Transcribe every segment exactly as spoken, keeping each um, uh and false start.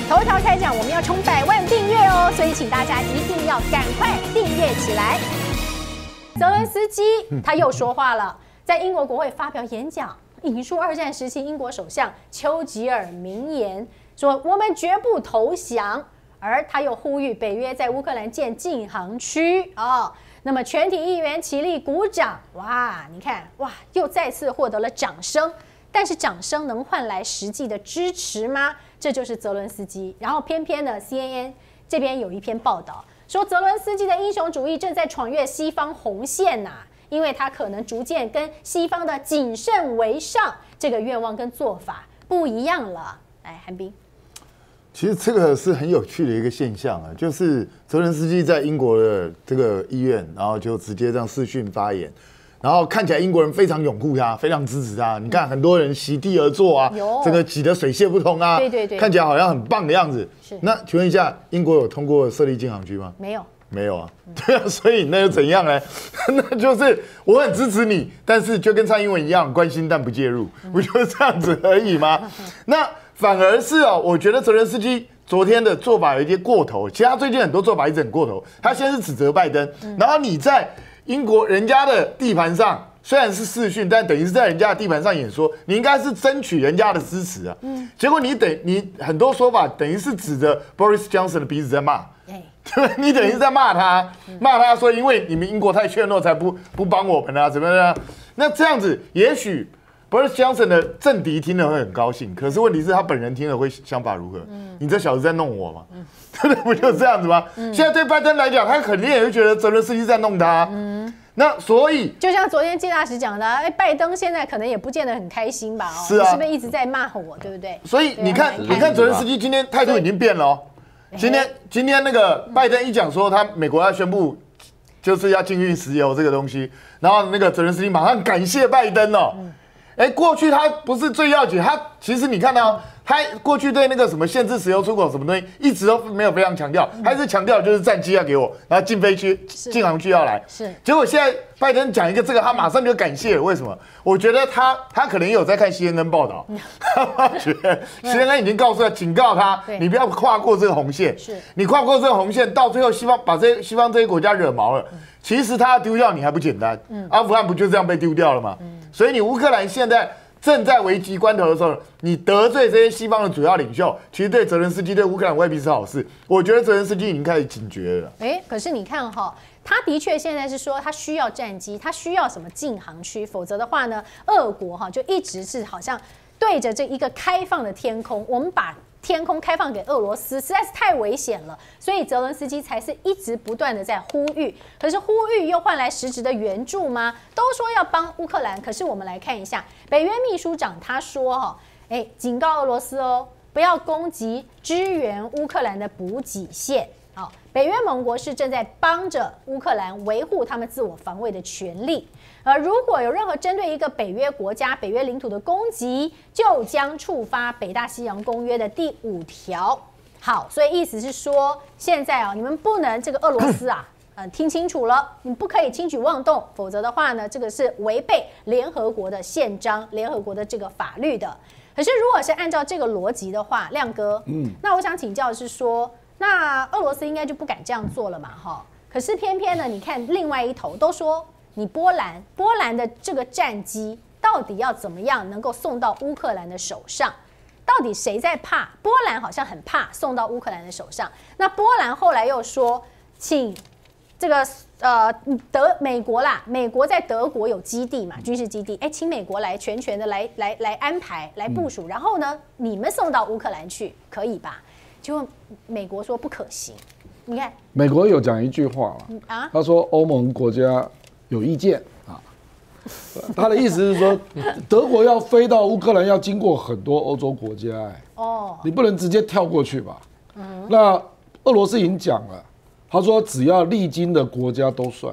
头条开讲，我们要冲百万订阅哦，所以请大家一定要赶快订阅起来。泽伦斯基他又说话了，在英国国会发表演讲，引述二战时期英国首相丘吉尔名言，说我们绝不投降。而他又呼吁北约在乌克兰建禁航区哦。那么全体议员起立鼓掌，哇，你看，哇，又再次获得了掌声。但是掌声能换来实际的支持吗？这就是泽伦斯基。然后偏偏呢 ，C N N 这边有一篇报道说，泽伦斯基的英雄主义正在闯越西方红线呐、啊，因为他可能逐渐跟西方的谨慎为上这个愿望跟做法不一样了。来，韩冰。 其实这个是很有趣的一个现象啊，就是泽伦斯基在英国的这个医院，然后就直接这样视讯发言。然后看起来英国人非常拥护他，非常支持他。你看很多人席地而坐啊，这个挤得水泄不通啊， 对对对， 看起来好像很棒的样子。 是。 那请问一下，英国有通过设立禁航区吗？ 没有， 没有啊。对啊，所以那又怎样呢？那就是我很支持你，但是就跟蔡英文一样，关心但不介入，不就是这样子而已吗？那反而是哦，我觉得泽伦斯基昨天的做法有一些过头，其实他最近很多做法一直很过头。他先是指责拜登，然后你在英国人家的地盘上，虽然是视讯，但等于是在人家的地盘上演说，你应该是争取人家的支持啊。嗯，结果你等你很多说法等于是指着 Boris Johnson 的鼻子在骂，对，你等于是在骂他，骂他说因为你们英国太怯懦才不不帮我们啊，怎么样？那这样子也许 Boris Johnson 的政敌听了会很高兴，可是问题是他本人听了会想法如何？你这小子在弄我吗？真的不就是这样子吗？现在对拜登来讲，他肯定也会觉得泽伦斯基在弄他。嗯，那所以就像昨天季大使讲的，哎，拜登现在可能也不见得很开心吧？哦， 是啊， 是不是一直在骂我，对不对？ 所以你看，你看泽伦斯基今天态度已经变了哦。今天今天那个拜登一讲说他美国要宣布就是要禁运石油这个东西，然后那个泽伦斯基马上感谢拜登哦。哎，过去他不是最要紧，他其实你看到他过去对那个什么限制石油出口什么东西，一直都没有非常强调，他一直强调就是战机要给我，然后禁飞区、禁航区要来。是，结果现在拜登讲一个这个，他马上就感谢了。为什么？我觉得他他可能也有在看 C N N 报道，他觉得 C N N 已经告诉他，警告他，你不要跨过这个红线。是，你跨过这个红线，到最后西方把这西方这些国家惹毛了。其实他要丢掉你还不简单，阿富汗不就这样被丢掉了吗？所以你乌克兰现在正在危急关头的时候，你得罪这些西方的主要领袖，其实对泽伦斯基对乌克兰未必是好事。我觉得泽伦斯基已经开始警觉了。 哎，可是你看哈、哦，他的确现在是说他需要战机，他需要什么禁航区，否则的话呢，俄国哈就一直是好像对着这一个开放的天空，我们把天空开放给俄罗斯，实在是太危险了，所以泽伦斯基才是一直不断的在呼吁。可是呼吁又换来实质的援助吗？都说要帮乌克兰，可是我们来看一下，北约秘书长他说哈，哎，警告俄罗斯哦，不要攻击支援乌克兰的补给线。好，北约盟国是正在帮着乌克兰维护他们自我防卫的权利。而如果有任何针对一个北约国家、北约领土的攻击，就将触发北大西洋公约的第五条。好，所以意思是说，现在啊，你们不能这个俄罗斯啊，呃，听清楚了，你不可以轻举妄动，否则的话呢，这个是违背联合国的宪章、联合国的这个法律的。可是如果是按照这个逻辑的话，亮哥，嗯，那我想请教的是说，那俄罗斯应该就不敢这样做了嘛，哈？可是偏偏呢，你看另外一头都说。你波兰，波兰的这个战机到底要怎么样能够送到乌克兰的手上？到底谁在怕？波兰好像很怕送到乌克兰的手上。那波兰后来又说，请这个呃德美国啦，美国在德国有基地嘛，军事基地，哎，请美国来全权的来来来安排、来部署，然后呢，你们送到乌克兰去，可以吧？结果美国说不可行。你看， 美国有讲一句话啊，他说欧盟国家有意见啊，他的意思是说，德国要飞到乌克兰要经过很多欧洲国家，哎，哦，你不能直接跳过去吧？嗯，那俄罗斯已经讲了，他说只要历经的国家都算，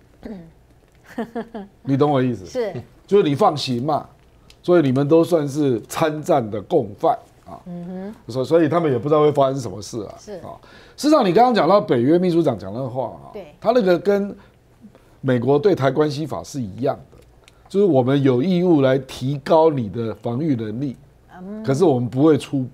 你懂我意思？是，就是你放行嘛，所以你们都算是参战的共犯啊。嗯哼，所所以他们也不知道会发生什么事啊。是啊，事实上你刚刚讲到北约秘书长讲那话啊，对，他那个跟美国对台关系法是一样的，就是我们有义务来提高你的防御能力，可是我们不会出兵，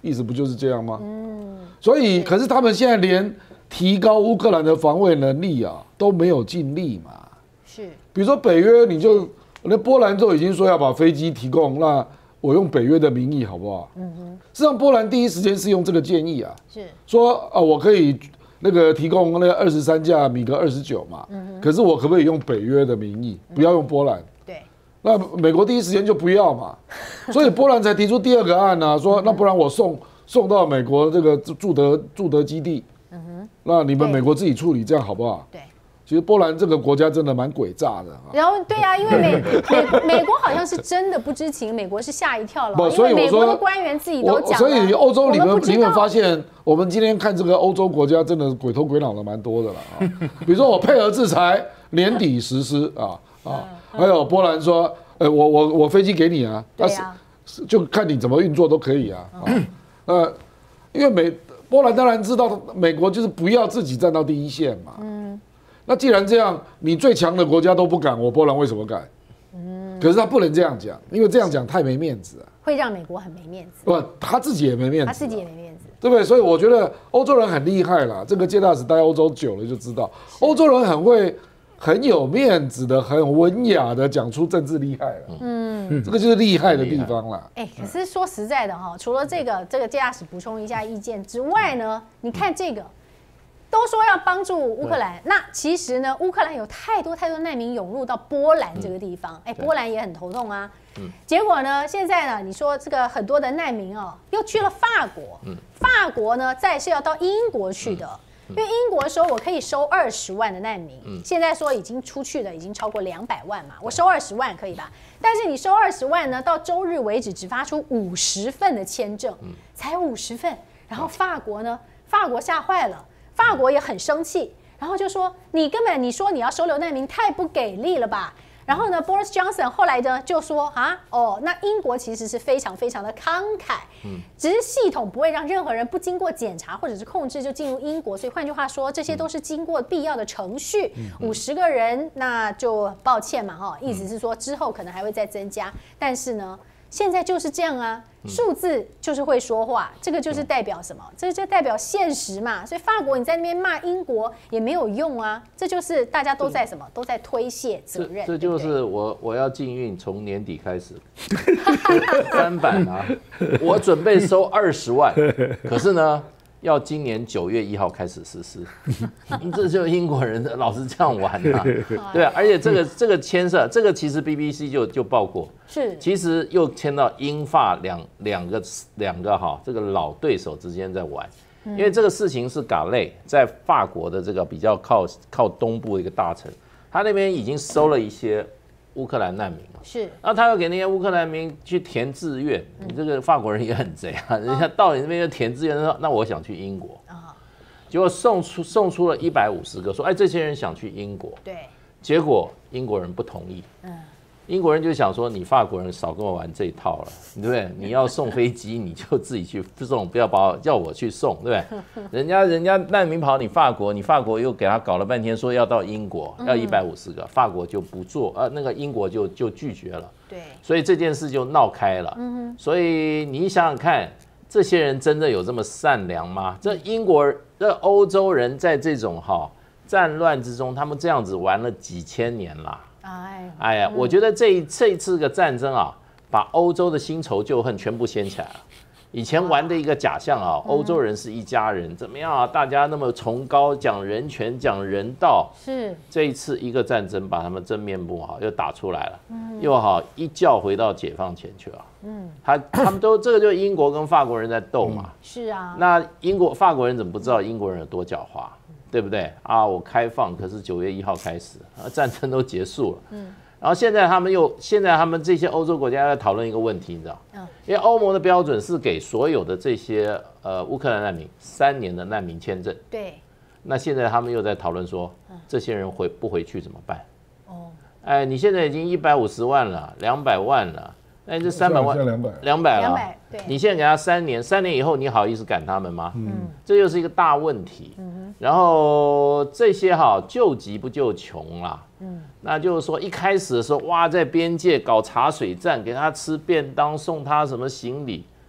意思不就是这样吗？嗯，所以可是他们现在连提高乌克兰的防卫能力啊都没有尽力嘛。 是， 比如说北约，你就那波兰都已经说要把飞机提供，那我用北约的名义好不好？嗯哼，实际上波兰第一时间是用这个建议啊，是说啊，我可以那个提供那个二十三架米格二十九嘛，嗯、可是我可不可以用北约的名义，不要用波兰？嗯、 对， 那美国第一时间就不要嘛，所以波兰才提出第二个案啊，说那不然我送送到美国这个驻德驻德基地，嗯哼，那你们美国自己处理，这样好不好？ 对。 其实波兰这个国家真的蛮诡诈的。 然后对啊，因为美美美国好像是真的不知情，美国是吓一跳了。不， 所以美国的官员自己都讲了。 所以欧洲你们你们发现，我们今天看这个欧洲国家真的鬼头鬼脑的蛮多的了啊。比如说我配合制裁，年底实施啊啊，还有波兰说，呃，我我我飞机给你啊， 对啊， 就看你怎么运作都可以啊。呃，因为美波兰当然知道美国就是不要自己站到第一线嘛。嗯。那既然这样，你最强的国家都不敢，我波兰为什么敢？嗯，可是他不能这样讲，因为这样讲太没面子了， 会让美国很没面子。 不，他自己也没面子， 他自己也没面子， 对不对？所以我觉得欧洲人很厉害啦，这个介大使待欧洲久了就知道，欧洲人很会、很有面子的、很文雅的讲出政治厉害了。嗯，这个就是厉害的地方啦。 哎，可是说实在的哈，除了这个这个介大使补充一下意见之外呢，你看这个。都说要帮助乌克兰，那其实呢，乌克兰有太多太多难民涌入到波兰这个地方，哎、嗯，波兰也很头痛啊。嗯、结果呢，现在呢，你说这个很多的难民哦，又去了法国，嗯、法国呢，再是要到英国去的，嗯、因为英国说我可以收二十万的难民，嗯、现在说已经出去的已经超过两百万嘛，我收二十万可以吧？但是你收二十万呢，到周日为止只发出五十份的签证，嗯、才五十份，然后法国呢，法国吓坏了。法国也很生气，然后就说你根本你说你要收留难民太不给力了吧？然后呢 ，Boris Johnson 后来呢就说啊，哦，那英国其实是非常非常的慷慨，嗯，只是系统不会让任何人不经过检查或者是控制就进入英国，所以换句话说，这些都是经过必要的程序。五十个人，那就抱歉嘛，哈，意思是说之后可能还会再增加，但是呢。现在就是这样啊，数字就是会说话，这个就是代表什么？这就代表现实嘛。所以法国你在那边骂英国也没有用啊，这就是大家都在什么？都在推卸责任。 这就是我我要禁运，从年底开始翻版啊！我准备收二十万，可是呢，要今年九月一号开始实施。这就是英国人老是这样玩啊，对啊，而且这个这个牵涉，这个其实 B B C 就就报过。是，其实又牵到英法两两个两个哈这个老对手之间在玩，因为这个事情是嘎累在法国的这个比较靠靠东部的一个大城，他那边已经收了一些乌克兰难民了，是，然后他要给那些乌克兰民去填志愿，你这个法国人也很贼啊，人家到你那边就填志愿，说那我想去英国啊，结果送出送出了一百五十个，说哎这些人想去英国，对，结果英国人不同意，嗯。英国人就想说，你法国人少跟我玩这一套了，对不对？你要送飞机，你就自己去送，不要把我叫我去送，对不对？人家人家难民跑你法国，你法国又给他搞了半天，说要到英国，要一百五十个，法国就不做，呃，那个英国就就拒绝了。对，所以这件事就闹开了。嗯，所以你想想看，这些人真的有这么善良吗？这英国、这欧洲人在这种哈战乱之中，他们这样子玩了几千年啦。哎，哎呀，我觉得这一这一次个战争啊，把欧洲的新仇旧恨全部掀起来了。以前玩的一个假象啊，欧洲人是一家人，怎么样啊？大家那么崇高，讲人权，讲人道。是这一次一个战争，把他们真面目好又打出来了，又好一觉回到解放前去了。嗯，他他们都这个就是英国跟法国人在斗嘛。是啊。那英国法国人怎么不知道英国人有多狡猾？对不对啊？我开放，可是九月一号开始，啊，战争都结束了。嗯，然后现在他们又，现在他们这些欧洲国家在讨论一个问题，你知道？嗯，因为欧盟的标准是给所有的这些呃乌克兰难民三年的难民签证。对。那现在他们又在讨论说，这些人回不回去怎么办？哦。哎，你现在已经一百五十万了，两百万了。那这三百万，两百，两百了。对，你现在给他三年，三年以后你好意思赶他们吗？嗯，这又是一个大问题。嗯，然后这些哈救急不救穷啦。嗯，那就是说一开始的时候，哇，在边界搞茶水战，给他吃便当，送他什么行李，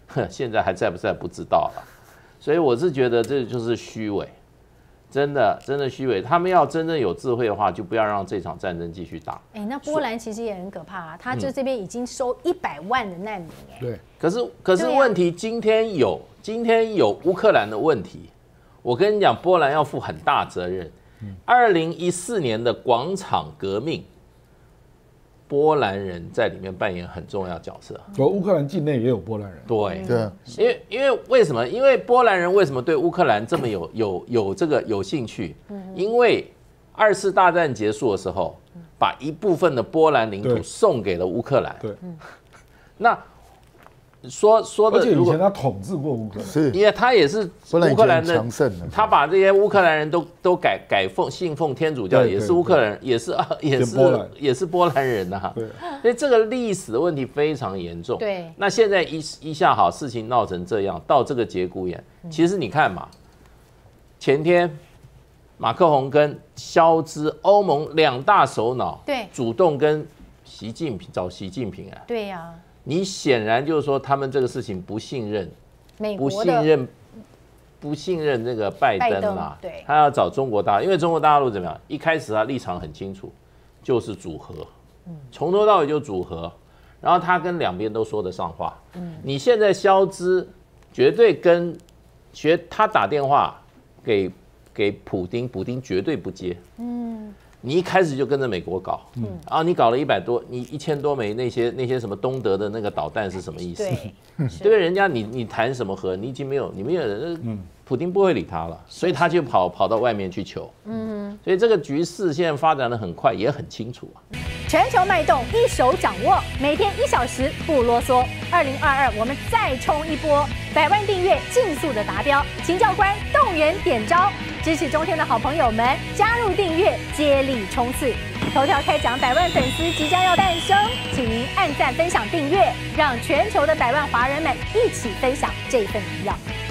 现在还在不在不知道了。所以我是觉得这就是虚伪，真的真的虚伪。他们要真正有智慧的话，就不要让这场战争继续打。 哎，那波兰其实也很可怕啊，他就这边已经收一百万的难民哎。 对。 可是可是问题，今天有今天有乌克兰的问题，我跟你讲，波兰要负很大责任。二零一四年的广场革命，波兰人在里面扮演很重要角色。 我乌克兰境内也有波兰人。 对对， 因为因为为什么？因为波兰人为什么对乌克兰这么有有有这个有兴趣？因为二次大战结束的时候，把一部分的波兰领土送给了乌克兰。 对， 那。说说的， 而且以前他统治过乌克兰， 是， 因为他也是乌克兰的强盛的， 他把这些乌克兰人都都改改奉信奉天主教，也是乌克兰，也是啊，也是也是波兰人呐。对，所以这个历史的问题非常严重。 对， 那现在一一下好，事情闹成这样，到这个节骨眼，其实你看嘛，前天马克宏跟肖兹欧盟两大首脑， 对， 主动跟习近平找习近平啊， 对呀。 你显然就是说，他们这个事情不信任， 美国不信任，不信任这个拜登嘛？ 对， 他要找中国大陆，因为中国大陆怎么样？一开始他立场很清楚，就是组合，从头到尾就组合，然后他跟两边都说得上话。嗯，你现在肖兹绝对跟学他打电话给给普丁，普丁绝对不接。嗯。你一开始就跟着美国搞，嗯，然后你搞了一百多，你一千多枚那些那些什么东德的那个导弹是什么意思？对，对不对？人家你你谈什么和？你已经没有，你没有人，嗯，普丁不会理他了，所以他就跑跑到外面去求，嗯，所以这个局势现在发展的很快，也很清楚啊。 全球脉动一手掌握，每天一小时不啰嗦。二零二二我们再冲一波，百万订阅尽速的达标，请教官动员点招。支持中天的好朋友们加入订阅，接力冲刺！头条开讲百万粉丝即将要诞生，请您按赞、分享、订阅，让全球的百万华人们一起分享这份荣耀。